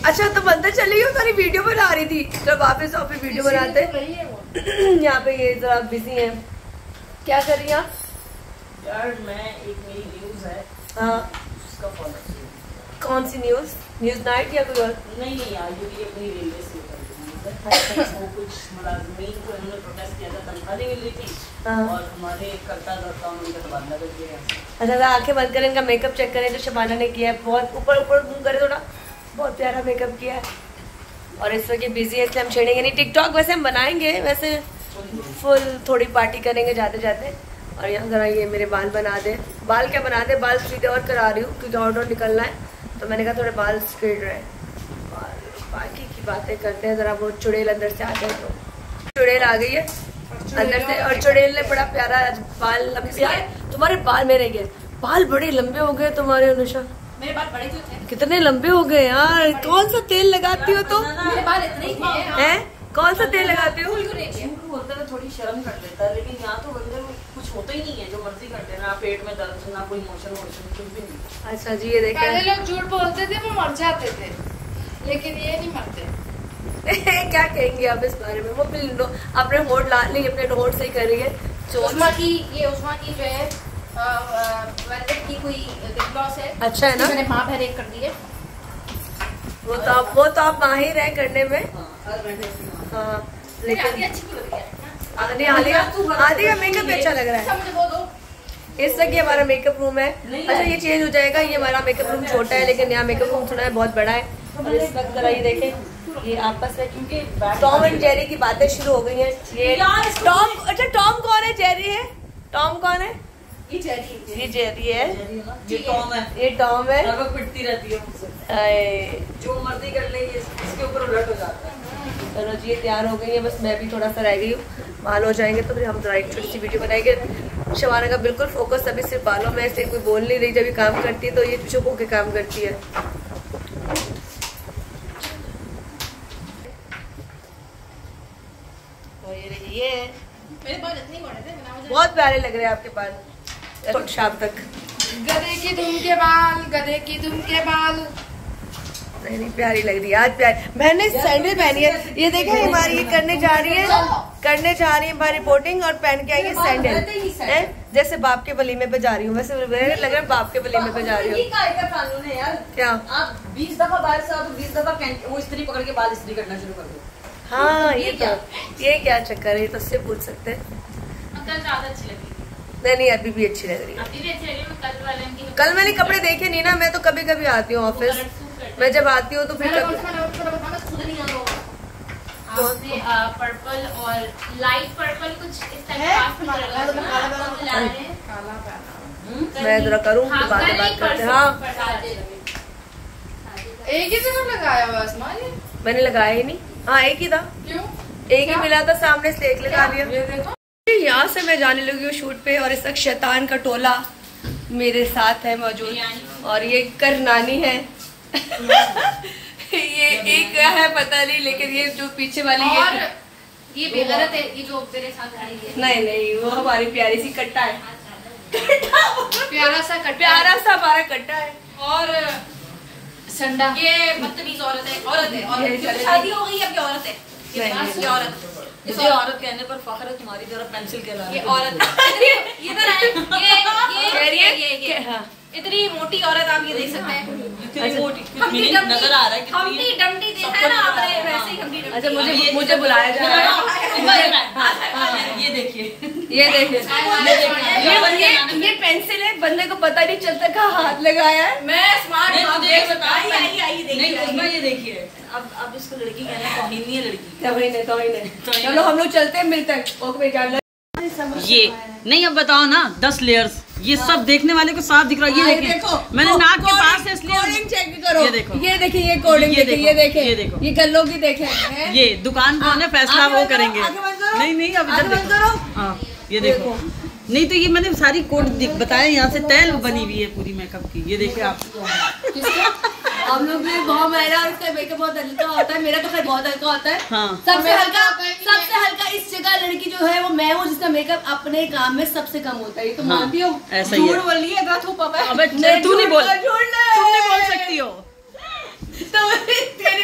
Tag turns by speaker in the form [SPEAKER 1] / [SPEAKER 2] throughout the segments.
[SPEAKER 1] अच्छा तुम अंदर चली हो, तारी वीडियो बना रही थी, जब वापस ऑफिस वीडियो बनाते। यहाँ पे ये जरा बिजी है। क्या कर रही हैं
[SPEAKER 2] यार? मैं एक मेरी न्यूज है,
[SPEAKER 1] हाँ
[SPEAKER 2] उसका फॉलो।
[SPEAKER 1] कौन सी न्यूज? न्यूज नाइट या कोई और?
[SPEAKER 2] नहीं यार, ये अपनी रेलवे से वो कुछ मुलाजमीन को उन्होंने प्रोटेस्ट किया था, तनख्वाह नहीं मिल रही थी और हमारे करता धरता उनका तबादला कर दिया।
[SPEAKER 1] अच्छा आंखें बंद करें, इनका मेकअप चेक करें जो शबाना ने किया है। बहुत ऊपर ऊपर मुंह करे थोड़ा, बहुत प्यारा मेकअप किया है। और इस वक्त बिजी है इसलिए हम छेड़ेंगे नहीं। टिकटॉक वैसे हम बनाएंगे, वैसे फुल थोड़ी पार्टी करेंगे जाते जाते। और यहाँ जरा ये मेरे बाल बना दे। बाल क्या बना दे, बाल सीधे और करा रही हूँ क्योंकि और निकलना है, तो मैंने कहा थोड़े बाल स्ट्रेट रहे। और बाकी की बातें करते हैं, जरा वो चुड़ैल अंदर से आ जाए। तो चुड़ैल आ गई है अंदर से, और चुड़ैल ने बड़ा प्यारा बाल लंबे आए। तुम्हारे बाल मेरे गए, बाल बड़े लंबे हो गए तुम्हारे अनुषा।
[SPEAKER 3] मेरे बाल बड़े क्यों थे?
[SPEAKER 1] कितने लंबे हो गए यार। कौन सा तेल लगाती हो तुम?
[SPEAKER 3] मेरे बाल इतने ही थे।
[SPEAKER 1] हैं? कौन सा तेल लगाती हो?
[SPEAKER 2] बोलते हैं थोड़ी शर्म कर देता है, लेकिन यहाँ तो बंदे में कुछ होता ही नहीं है, जो मर्जी करते हैं, ना पेट में दर्द, ना कोई मोशन वोशन, कुछ भी नहीं।
[SPEAKER 1] अच्छा जी ये देखें,
[SPEAKER 3] पहले लोग झूठ बोलते थे वो मर जाते थे, लेकिन ये नहीं मरते।
[SPEAKER 1] क्या कहेंगे आप इस बारे में? वो अपने होठ लाल नहीं, अपने होठ सही कर रही है।
[SPEAKER 3] उस्मा की जो है वेलवेट की कोई लिप ग्लॉस है,
[SPEAKER 1] अच्छा है ना?
[SPEAKER 3] मैंने माँ भरे कर दी है।
[SPEAKER 1] वो तो आप माहिर हैं करने में। हाँ लेकिन
[SPEAKER 3] अच्छी की लग रही है।
[SPEAKER 1] आदि का मेकअप अच्छा लग रहा है।
[SPEAKER 3] मुझे वो दो।
[SPEAKER 1] इस तक ये हमारा मेकअप रूम है। अच्छा ये चेंज हो जाएगा, ये हमारा मेकअप रूम छोटा है लेकिन यहाँ मेकअप रूम थोड़ा है बहुत बड़ा है। और इस वक्त जरा ये देखें, ये आपस में क्योंकि टॉम एंड जेरी की बातें शुरू हो गई हैं। ये टॉम, अच्छा टॉम कौन है? जेरी है? टॉम कौन है?
[SPEAKER 3] ये जेरी
[SPEAKER 1] ये जेरी है,
[SPEAKER 2] ये टॉम है,
[SPEAKER 1] ये टॉम है।
[SPEAKER 2] पिटती रहती है मुझसे, जो मर्जी कर लेंगे इसके ऊपर उलट हो जाता है।
[SPEAKER 1] चलो जी ये तैयार हो गई है, बस मैं भी थोड़ा सा रह गई हूँ। बाल हो जाएंगे तो फिर हम जरा एक छोटी सी वीडियो बनाएंगे। शबाना का बिल्कुल फोकस अभी सिर्फ बालों में, ऐसे कोई बोल नहीं रही। जब ये काम करती है तो ये चुप होकर काम करती है। और ये
[SPEAKER 3] मेरे बाल इतने बड़े थे,
[SPEAKER 1] बहुत प्यारे लग रहे हैं आपके बाल शाम तक।
[SPEAKER 3] गधे की दुम के बाल, गधे की दुम के बाल।
[SPEAKER 1] नहीं प्यारी लग रही है आज। प्यारी मैंने सैंडल पहनी है, ये देखा है हमारी, ये करने जा रही है हमारी रिपोर्टिंग और पहन के आई है सैंडल है, जैसे बाप के वलीमे पे जा रही हूँ। वैसे लग रहा है बाप के वलीमे पे जा रही हूँ।
[SPEAKER 2] कानून है यार, क्या आप 20 दफा बाहर से आओ तो 20 दफा वो इस्त्री पकड़ के बाल इस्त्री करना शुरू कर दो।
[SPEAKER 1] हाँ ये क्या चक्कर है? ये तो उससे पूछ सकते हैं।
[SPEAKER 3] ज्यादा अच्छी लगी
[SPEAKER 1] नहीं अभी भी अच्छी लग रही है। कल मैंने कपड़े देखे नहीं ना, मैं तो कभी कभी आती हूँ ऑफिस। मैं जब आती हूँ तो फिर
[SPEAKER 3] पर्पल और लाइट पर्पल कुछ इस टाइप
[SPEAKER 1] मैं जरा करूँ तो बात करते हैं। हाँ
[SPEAKER 3] एक ही जगह लगाया बस
[SPEAKER 1] मैंने लगाया ही नहीं। हाँ एक ही था,
[SPEAKER 3] क्यों?
[SPEAKER 1] एक ही मिला था सामने से, एक लगा दिया। यहाँ से मैं जाने लगी हूँ शूट पे और इस वक्त शैतान का टोला मेरे साथ है मौजूद। और ये करनानी है ये एक है पता नहीं, लेकिन ये जो पीछे वाली
[SPEAKER 3] ये बेगैरत है, ये जो तेरे साथ खड़ी है।
[SPEAKER 1] नहीं वो हमारी प्यारी सी कट्टा है।
[SPEAKER 3] प्यारा सा
[SPEAKER 1] हमारा कट्टा है।
[SPEAKER 3] और संडा ये बदतमीज औरत है। शादी हो गई अब ये औरत है। ये औरत,
[SPEAKER 2] मुझे औरत कहने पर फख्र है, तुम्हारी तरह पेंसिल कहला रही है।
[SPEAKER 3] ये औरत ये इतनी मोटी औरत आप ये देख सकते हैं।
[SPEAKER 2] नजर आ रहा है
[SPEAKER 3] हमटी डमटी देखा है ना आपने, वैसे ही हमटी डमटी।
[SPEAKER 1] अच्छा मुझे बुलाया जा रहा है।
[SPEAKER 2] ये देखिए
[SPEAKER 1] ये पेंसिल है, बंदे को पता नहीं चलता कहाँ हाथ लगाया है।
[SPEAKER 3] मैं स्मार्ट
[SPEAKER 2] ये देखिए, अब इसको लड़की कहना तौहीन नहीं है, लड़की
[SPEAKER 1] तो चलो हम लोग चलते हैं, मिलते हैं।
[SPEAKER 2] ये नहीं, अब बताओ ना 10 लेयर्स, ये सब देखने वाले को साफ दिख रहा है। ये देखो मैंने नाक के पास से इसलिए
[SPEAKER 1] कोडिंग चेक करो।
[SPEAKER 2] ये देखो,
[SPEAKER 1] ये देखिए, ये कोडिंग देखिए, ये देखें,
[SPEAKER 2] ये देखो,
[SPEAKER 1] ये गल्लों की देखें।
[SPEAKER 2] ये दुकान कौन है फैसला वो करेंगे। नहीं अब इधर देखो। हाँ ये देखो, नहीं तो ये मैंने सारी कोड बताया, यहाँ से तैल बनी हुई है पूरी मेकअप की। ये देखिए आप,
[SPEAKER 1] हम लोग भी बहुत मेरा और उसका मेकअप बहुत हल्का होता है। मेरा तो खैर बहुत हल्का होता है।
[SPEAKER 2] हाँ।
[SPEAKER 1] सबसे हल्का इस जगह लड़की जो है वो मैं हूँ, जिसका मेकअप अपने काम में सबसे कम होता है। ये तो मानती हो?
[SPEAKER 2] ऐसा ही है।
[SPEAKER 1] झूठ बोलिएगा तू पापा।
[SPEAKER 2] तू नहीं बोल सकती हो।
[SPEAKER 1] तो तेरी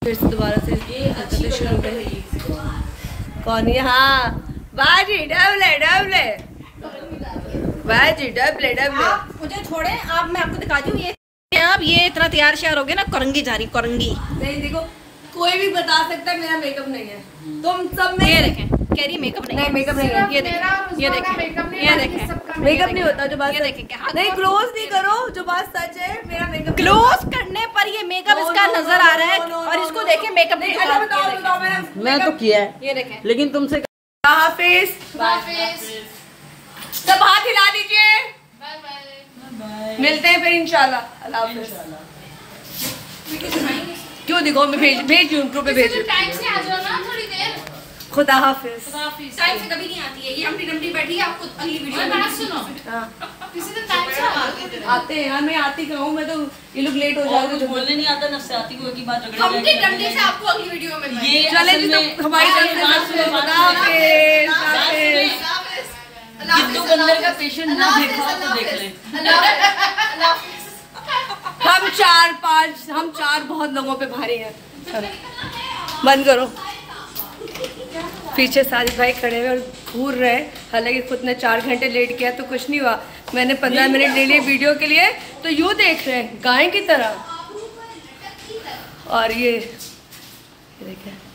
[SPEAKER 1] फिर से दोबारा से हरकतें शुरू करें। कौन है? हाँ बाजी डबले डबले, बाजी डबले डबले।
[SPEAKER 3] आप मुझे छोड़े, आप मैं आपको दिखा दूँ ये आप ये इतना तैयार श्यार हो गए ना, करंगी जा रही करंगी।
[SPEAKER 1] नहीं देखो कोई भी बता सकता है मेरा मेकअप नहीं है, तुम सब में
[SPEAKER 3] ये देखें कह रही मेकअप नहीं,
[SPEAKER 1] मेकअप नहीं है।
[SPEAKER 3] ये देखें ये देखें
[SPEAKER 1] मेकअप नहीं होता जो बात
[SPEAKER 3] ये देखें क्या
[SPEAKER 1] नहीं, क्लोज नहीं करो, जो बात सच है मेरा मेकअप
[SPEAKER 3] क्लोज करने पर ये मेकअप इसका नजर आ रहा है और इसको देखें मेकअप नहीं।
[SPEAKER 1] अच्छा बताओ मेरा
[SPEAKER 2] मैं तो किया है,
[SPEAKER 3] ये देखें
[SPEAKER 2] लेकिन तुमसे
[SPEAKER 1] हाफिज। सब हाथ हिला दीजिए, मिलते हैं फिर इंशाल्लाह। अल्लाह हाफिज। क्यों दिखाओ, मैं भेज दूँ ग्रुप पे भेज दूँ।
[SPEAKER 3] टाइम से आ जाओ ना थोड़ी देर।
[SPEAKER 1] खुदा हाफिज।
[SPEAKER 3] टाइम से कभी नहीं आती है ये, हमटी डमटी बैठी है। आपको अगली वीडियो में बात सुनो। किसी दिन टाइम से
[SPEAKER 1] आते हैं यार, मैं आती कहूँ मैं तो ये लोग लेट हो जाओगे।
[SPEAKER 2] कुछ बोलने नहीं आता, नफसे आती को की बात झगड़े
[SPEAKER 3] हमटी डमटी से आपको अगली वीडियो में मिलना है।
[SPEAKER 2] ये
[SPEAKER 1] चले जी तो हमारी तरफ से खुदा हाफिज।
[SPEAKER 2] गिद्दू बंदर का पेशेंट ना देखा तो देख ले।
[SPEAKER 1] हम चार बहुत लोगों पे भारी हैं। बंद करो। पीछे साजिद भाई खड़े हुए और घूर रहे हैं, हालांकि खुद ने 4 घंटे लेट किया तो कुछ नहीं हुआ। मैंने 15 मिनट ले लिए वीडियो के लिए, तो यूँ देख रहे हैं गाय की तरह। और ये देखिए